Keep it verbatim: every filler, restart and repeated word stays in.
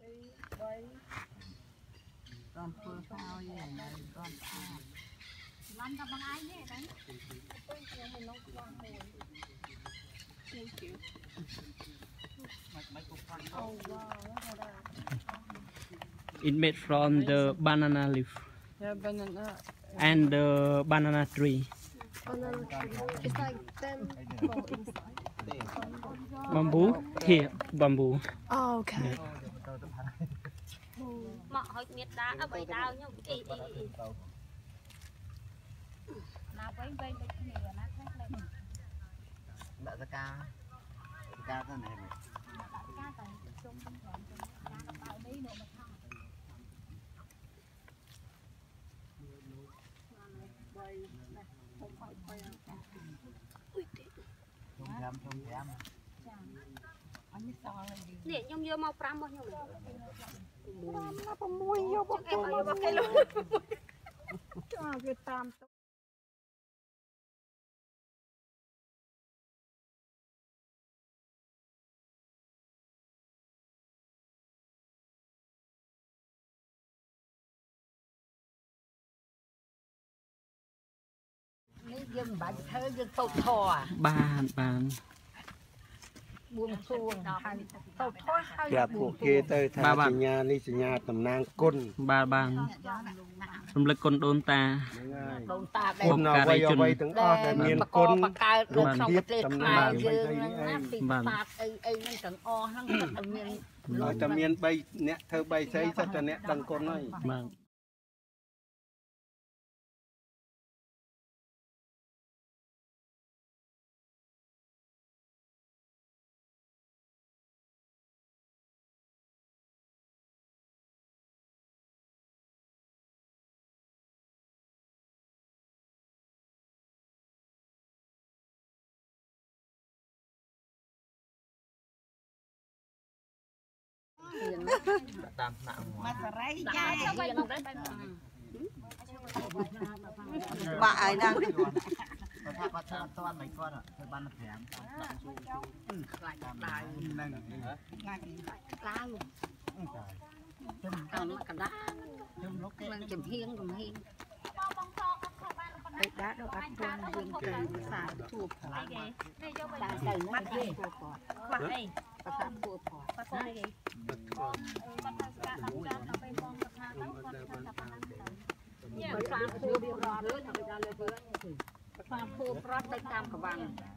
con phơi phao như này con phao làm tập bằng ai nhé đấy It made from the banana leaf. Yeah, banana. And the banana tree. Banana tree. It's like them inside. Bamboo? Here, bamboo. Oh, okay. Mà hỏi miệt đá ở bảy đào nhá. Ý ý ý. Nào quay quay cái này là nát hết lên. Đã ra ca. Ca thế này. Ca tại chung chung thuận chung ca nó tạo đi nữa mà không. Nè nhung vô mau pram bao nhiêu pram nó có mùi vô bọc em vô bọc cái luôn à cái tam dân bạn thơ dân tàu thò Bàn, bàn. buông xuông hành tàu thò hay ប្រាប់ពួកគេទៅថាសញ្ញានេះសញ្ញាតំណាងគុណ Ba bàn. Rung lực con đôn ta. ដូនតាគុណអ្វីអ្វីទាំងអស់ដែលមានគុណបកកើតក្នុងប្រទេសខ្មែរយើងបានពីបាតអីអីហ្នឹងទាំងអស់ហ្នឹងគាត់តែមានឲ្យតែមាន3អ្នកធ្វើ3ស្អីសិតតែអ្នកដឹងគុណហើយ Bàn. តាមថ្នាក់មកសរៃចាយបាក់ឲ្យដល់បើថាគាត់ថាអត់ទាន់មិនគាត់ធ្វើបាន5ខ្លាចដល់ដៅនឹងខ្លាចខ្លាចចំកំកណ្ដាលចំលោកនឹងចំហៀងចំហៀងទៅដាក់ដល់អត់ទាន់យើងទៅសាជួបខ្លាចតែទៅមកទេគាត់ខ្វះអីប្រសាជួបគាត់ប្រសាអីគេគាត់ថាស្កាត់ដល់ចាំដល់ពេលបងគាត់ថាទៅគាត់ថាថាប៉ុណ្ណឹងទៅញ៉ាំប្រសាជួបរត់លើទៅដល់លើធ្វើប្រសាជួបរត់ទៅតាមកបាំង